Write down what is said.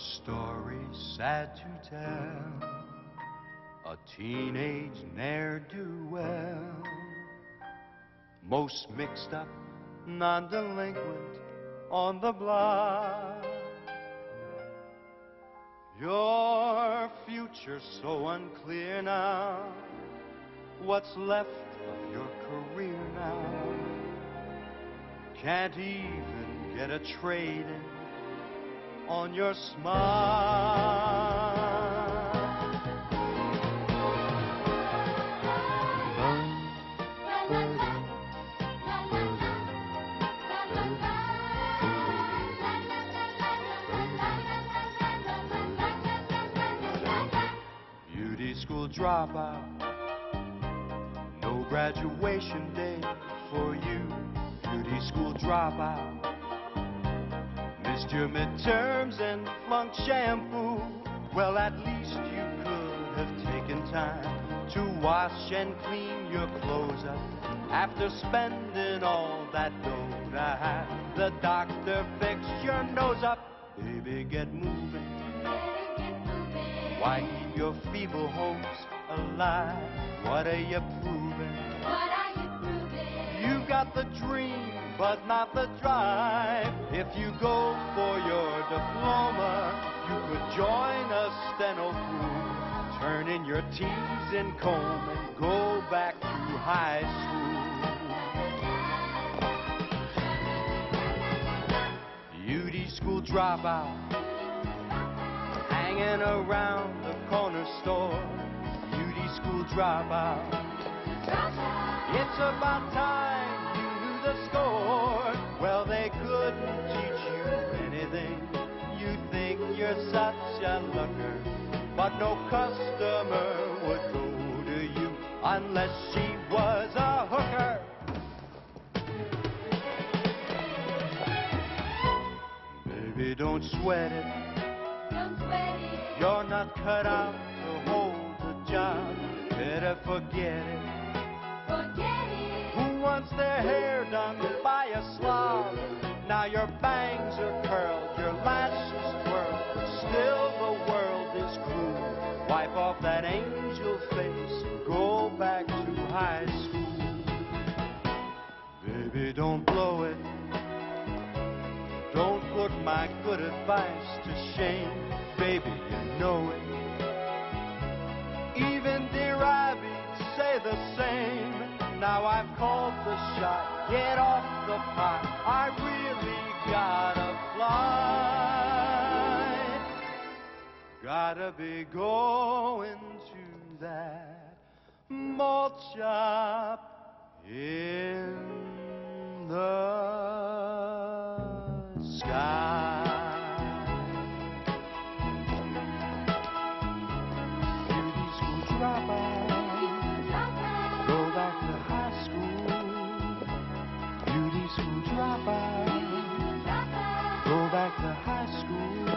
story sad to tell, a teenage ne'er-do-well, most mixed up, non-delinquent on the block. Your future's so unclear now, what's left of your career now? Can't even get a trade-in on your smile. Beauty school dropout, no graduation day for you. Beauty school dropout, missed your midterms and flunked shampoo. Well, at least you could have taken time to wash and clean your clothes up after spending all that dough to have the doctor fix your nose up. Baby, get moving. Why keep your feeble hopes alive? What are you proving? What are you proving? You got the dream, but not the drive. If you go for your diploma, you could join a steno crew, turn in your T's in comb and go back to high school. Beauty school dropout, hanging around the corner store. Beauty school dropout, it's about time you knew the score. Well, they couldn't teach you anything. You think you're such a looker, but no customer would go to you unless she was a hooker. Baby, don't sweat it. Don't sweat it. You're not cut out to hold a job. Better forget it. Forget it. Who wants their hair done by a slob? Now your bangs are curled, your lashes twirled, but still the world is cruel. Wipe off that angel face and go back to high school. Baby, don't blow it. Don't put my good advice to shame. Baby, you know it. Even dear Abby say the same. Now I've called the shot, get off the pot. I really gotta fly. Gotta be going to that malt shop in the sky. Beauty school dropout, go back to high school. Beauty school dropout, go back to high school.